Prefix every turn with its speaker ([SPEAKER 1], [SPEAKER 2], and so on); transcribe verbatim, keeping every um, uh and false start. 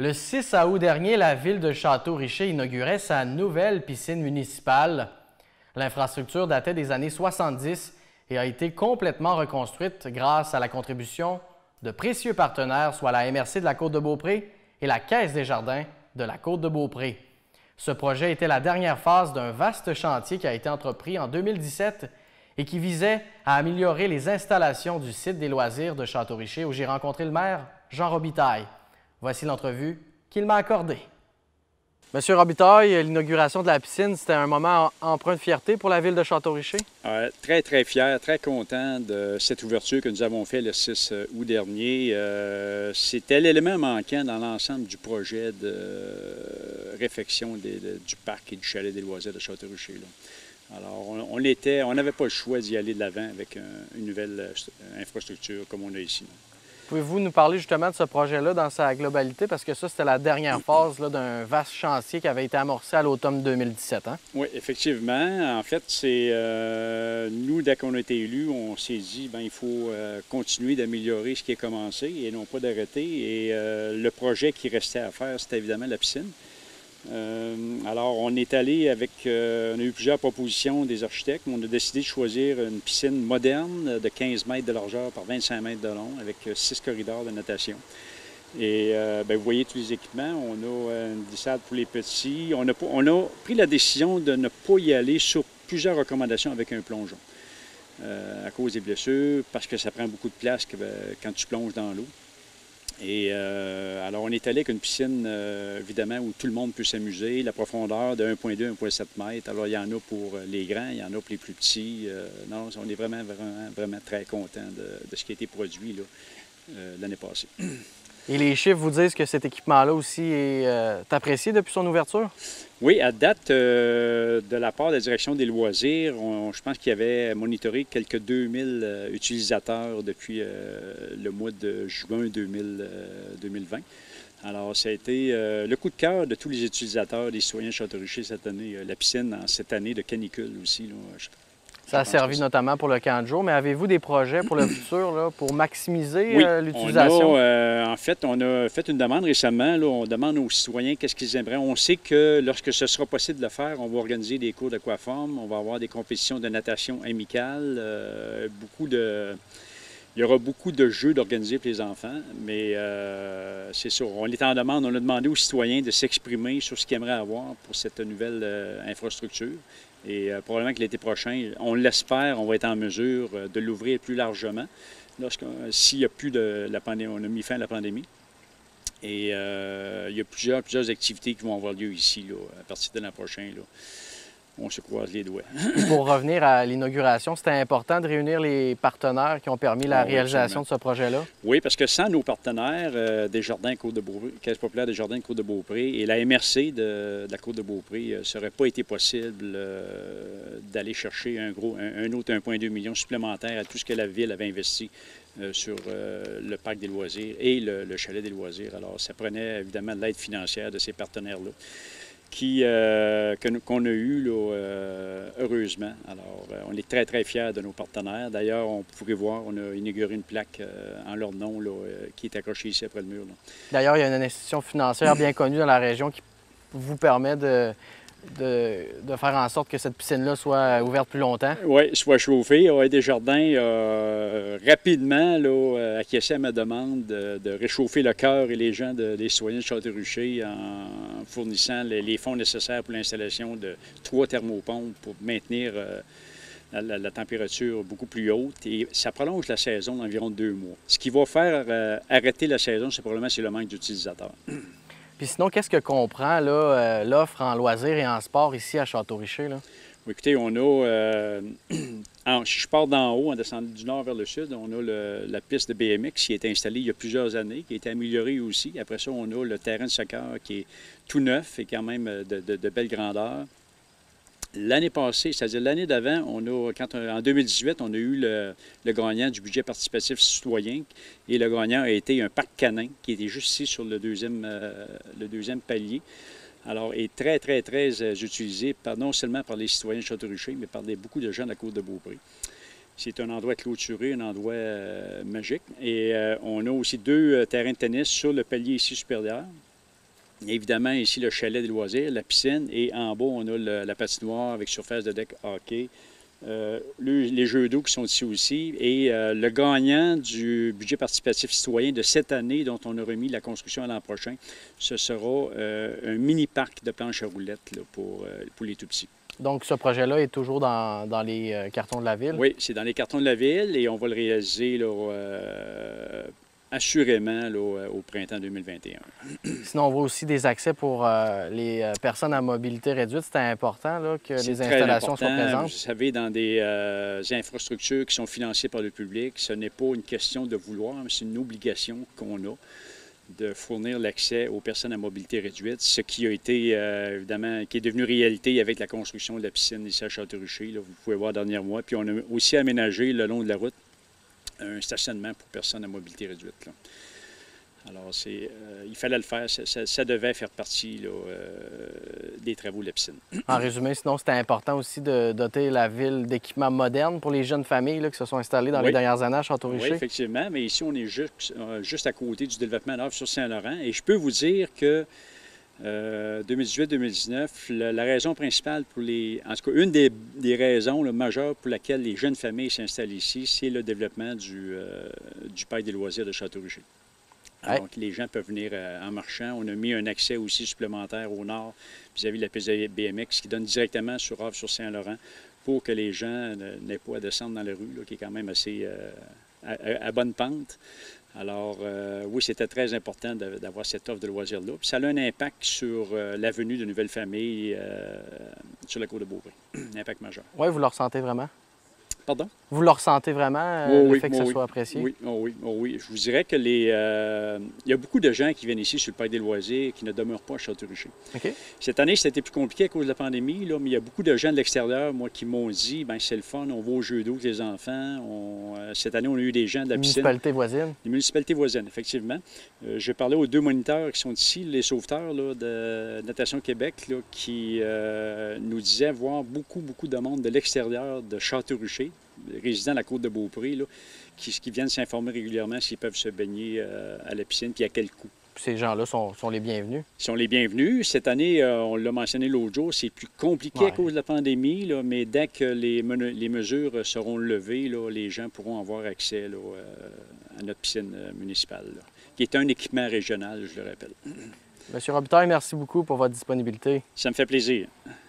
[SPEAKER 1] Le six août dernier, la ville de Château-Richer inaugurait sa nouvelle piscine municipale. L'infrastructure datait des années soixante-dix et a été complètement reconstruite grâce à la contribution de précieux partenaires, soit la M R C de la Côte-de-Beaupré et la Caisse des jardins de la Côte-de-Beaupré. Ce projet était la dernière phase d'un vaste chantier qui a été entrepris en deux mille dix-sept et qui visait à améliorer les installations du site des loisirs de Château-Richer où j'ai rencontré le maire, Jean Robitaille. Voici l'entrevue qu'il m'a accordée. Monsieur Robitaille, l'inauguration de la piscine, c'était un moment empreint de fierté pour la ville de Château-Richer?
[SPEAKER 2] Euh, très, très fier, très content de cette ouverture que nous avons faite le six août dernier. Euh, C'était l'élément manquant dans l'ensemble du projet de réfection des, de, du parc et du chalet des loisirs de Château-Richer. Alors, on, on était, on n'avait pas le choix d'y aller de l'avant avec un, une nouvelle infrastructure comme on a ici.
[SPEAKER 1] Pouvez-vous nous parler justement de ce projet-là dans sa globalité? Parce que ça, c'était la dernière phase d'un vaste chantier qui avait été amorcé à l'automne deux mille dix-sept. Hein?
[SPEAKER 2] Oui, effectivement. En fait, c'est euh, nous, dès qu'on a été élus, on s'est dit ben il faut euh, continuer d'améliorer ce qui est commencé et non pas d'arrêter. Et euh, le projet qui restait à faire, c'était évidemment la piscine. Euh, alors, on est allé avec, euh, on a eu plusieurs propositions des architectes, mais on a décidé de choisir une piscine moderne de quinze mètres de largeur par vingt-cinq mètres de long, avec six corridors de natation. Et euh, bien, vous voyez tous les équipements, on a une glissade pour les petits. On a, on a pris la décision de ne pas y aller sur plusieurs recommandations avec un plongeon, euh, à cause des blessures, parce que ça prend beaucoup de place que, quand tu plonges dans l'eau. Et euh, alors, on est allé avec une piscine, euh, évidemment, où tout le monde peut s'amuser. La profondeur de un virgule deux à un virgule sept mètres. Alors, il y en a pour les grands, il y en a pour les plus petits. Euh, non, on est vraiment, vraiment, vraiment très contents de, de ce qui a été produit là, euh, l'année passée.
[SPEAKER 1] Et les chiffres vous disent que cet équipement-là aussi est euh, apprécié depuis son ouverture?
[SPEAKER 2] Oui, à date, euh, de la part de la direction des loisirs, on, je pense qu'il y avait monitoré quelques deux mille euh, utilisateurs depuis euh, le mois de juin deux mille vingt. Alors, ça a été euh, le coup de cœur de tous les utilisateurs, des citoyens de Château-Richer cette année. La piscine, en cette année de canicule aussi. Là, je,
[SPEAKER 1] Ça a servi notamment pour le camp de jour, mais avez-vous des projets pour le futur là, pour maximiser
[SPEAKER 2] oui,
[SPEAKER 1] euh, l'utilisation?
[SPEAKER 2] On a, euh, en fait, on a fait une demande récemment. Là, on demande aux citoyens qu'est-ce qu'ils aimeraient. On sait que lorsque ce sera possible de le faire, on va organiser des cours d'aquaforme, on va avoir des compétitions de natation amicale, euh, beaucoup de... Il y aura beaucoup de jeux d'organiser pour les enfants, mais euh, c'est sûr, on est en demande. On a demandé aux citoyens de s'exprimer sur ce qu'ils aimeraient avoir pour cette nouvelle euh, infrastructure. Et euh, probablement que l'été prochain, on l'espère, on va être en mesure de l'ouvrir plus largement. S'il n'y a plus de la pandémie, on a mis fin à la pandémie. Et euh, il y a plusieurs, plusieurs activités qui vont avoir lieu ici là, à partir de l'an prochain. Là. On se croise les doigts.
[SPEAKER 1] Pour revenir à l'inauguration, c'était important de réunir les partenaires qui ont permis la ah, oui, réalisation absolument. de ce projet-là?
[SPEAKER 2] Oui, parce que sans nos partenaires, euh, des jardins Côte-de-Beaupré, Caisse populaire des jardins de Côte-de-Beaupré et la M R C de, de la Côte-de-Beaupré, euh, ça n'aurait pas été possible euh, d'aller chercher un, gros, un, un autre un virgule deux million supplémentaire à tout ce que la Ville avait investi euh, sur euh, le parc des loisirs et le, le chalet des loisirs. Alors, ça prenait évidemment de l'aide financière de ces partenaires-là. Qui, euh, qu'on a eu là, euh, heureusement. Alors, euh, on est très, très fiers de nos partenaires. D'ailleurs, on pourrait voir, on a inauguré une plaque euh, en leur nom là, euh, qui est accrochée ici après le mur.
[SPEAKER 1] D'ailleurs, il y a une institution financière bien connue dans la région qui vous permet de, de, de faire en sorte que cette piscine-là soit ouverte plus longtemps.
[SPEAKER 2] Oui, soit chauffée. O A Desjardins a euh, rapidement là, acquiescé à ma demande de, de réchauffer le cœur et les gens de, des citoyens de Château-Richer en fournissant les, les fonds nécessaires pour l'installation de trois thermopompes pour maintenir euh, la, la, la température beaucoup plus haute. Et ça prolonge la saison d'environ deux mois. Ce qui va faire euh, arrêter la saison, c'est probablement c'est le manque d'utilisateurs.
[SPEAKER 1] Puis sinon, qu'est-ce que comprend euh, l'offre en loisirs et en sport ici à Château-Richer?
[SPEAKER 2] Écoutez, on a, euh, en, si je pars d'en haut, en descendant du nord vers le sud, on a le, la piste de B M X qui a été installée il y a plusieurs années, qui a été améliorée aussi. Après ça, on a le terrain de soccer qui est tout neuf et quand même de, de, de belle grandeur. L'année passée, c'est-à-dire l'année d'avant, on a, quand on, en deux mille dix-huit, on a eu le, le gagnant du budget participatif citoyen et le gagnant a été un parc canin qui était juste ici sur le deuxième, euh, le deuxième palier. Alors, est très, très, très euh, utilisé par, non seulement par les citoyens de Château-Richer, mais par des, beaucoup de gens de la Côte-de-Beaupré. C'est un endroit clôturé, un endroit euh, magique. Et euh, on a aussi deux euh, terrains de tennis sur le palier ici supérieur. Évidemment, ici, le chalet des loisirs, la piscine, et en bas, on a le, la patinoire avec surface de deck hockey. Euh, le, les jeux d'eau qui sont ici aussi. Et euh, le gagnant du budget participatif citoyen de cette année, dont on a remis la construction à l'an prochain, ce sera euh, un mini-parc de planches à roulettes là, pour, euh, pour les tout-petits.
[SPEAKER 1] Donc, ce projet-là est toujours dans, dans les euh, cartons de la Ville?
[SPEAKER 2] Oui, c'est dans les cartons de la Ville et on va le réaliser là, euh, assurément là, au printemps deux mille vingt et un.
[SPEAKER 1] Sinon, on voit aussi des accès pour euh, les euh, personnes à mobilité réduite. C'est important là, que les installations soient présentes.
[SPEAKER 2] Vous savez, dans des euh, infrastructures qui sont financées par le public, ce n'est pas une question de vouloir, mais c'est une obligation qu'on a de fournir l'accès aux personnes à mobilité réduite, ce qui a été, euh, évidemment, qui est devenu réalité avec la construction de la piscine ici à Château-Richer. Là, vous pouvez voir dernier mois. Puis on a aussi aménagé le long de la route un stationnement pour personnes à mobilité réduite. Là. Alors, c'est, euh, il fallait le faire. Ça, ça, ça devait faire partie là, euh, des travaux de la piscine.
[SPEAKER 1] En résumé, sinon, c'était important aussi de doter la Ville d'équipements modernes pour les jeunes familles là, qui se sont installées dans
[SPEAKER 2] oui.
[SPEAKER 1] les dernières années à Château-Richer.
[SPEAKER 2] Oui, effectivement. Mais ici, on est juste, euh, juste à côté du développement d'Havre sur Saint-Laurent. Et je peux vous dire que euh, deux mille dix-huit deux mille dix-neuf, la, la raison principale pour les... En tout cas, une des, des raisons là, majeures pour laquelle les jeunes familles s'installent ici, c'est le développement du, euh, du parc des loisirs de Château-Richer.
[SPEAKER 1] Ouais.
[SPEAKER 2] Donc, les gens peuvent venir euh, en marchant. On a mis un accès aussi supplémentaire au nord vis-à-vis de la piste de B M X qui donne directement sur Havre sur Saint-Laurent pour que les gens n'aient pas à descendre dans la rue, là, qui est quand même assez euh, à, à bonne pente. Alors, euh, oui, c'était très important d'avoir cette offre de loisirs-là. Puis ça a un impact sur euh, la venue de nouvelles familles euh, sur la côte de Beaupré. Un impact majeur.
[SPEAKER 1] Oui, vous le ressentez vraiment?
[SPEAKER 2] Pardon?
[SPEAKER 1] Vous le ressentez vraiment, euh,
[SPEAKER 2] oh,
[SPEAKER 1] le
[SPEAKER 2] oui,
[SPEAKER 1] fait que
[SPEAKER 2] oh,
[SPEAKER 1] ça
[SPEAKER 2] oui.
[SPEAKER 1] soit apprécié?
[SPEAKER 2] Oui, oh, oui, oh, oui. Je vous dirais que les, euh, il y a beaucoup de gens qui viennent ici sur le parc des loisirs qui ne demeurent pas à Château-Richer.
[SPEAKER 1] Okay.
[SPEAKER 2] Cette année, c'était plus compliqué à cause de la pandémie, là, mais il y a beaucoup de gens de l'extérieur, moi, qui m'ont dit, bien, c'est le fun, on va aux jeux d'eau avec les enfants. On, euh, cette année, on a eu des gens de la piscine.
[SPEAKER 1] Municipalité voisine.
[SPEAKER 2] Les municipalités voisines, effectivement. Euh, je parlais aux deux moniteurs qui sont ici, les sauveteurs là, de Natation Québec, là, qui euh, nous disaient voir beaucoup, beaucoup de monde de l'extérieur de Château-Richer, résidents de la côte de Beaupré, là, qui, qui viennent s'informer régulièrement s'ils peuvent se baigner euh, à la piscine, puis à quel coût.
[SPEAKER 1] Ces gens-là sont, sont les bienvenus.
[SPEAKER 2] Ils sont les bienvenus. Cette année, euh, on l'a mentionné l'autre jour, c'est plus compliqué ouais. à cause de la pandémie, là, mais dès que les, les mesures seront levées, là, les gens pourront avoir accès là, euh, à notre piscine municipale, là, qui est un équipement régional, je le rappelle.
[SPEAKER 1] Monsieur Robitaille, merci beaucoup pour votre disponibilité.
[SPEAKER 2] Ça me fait plaisir.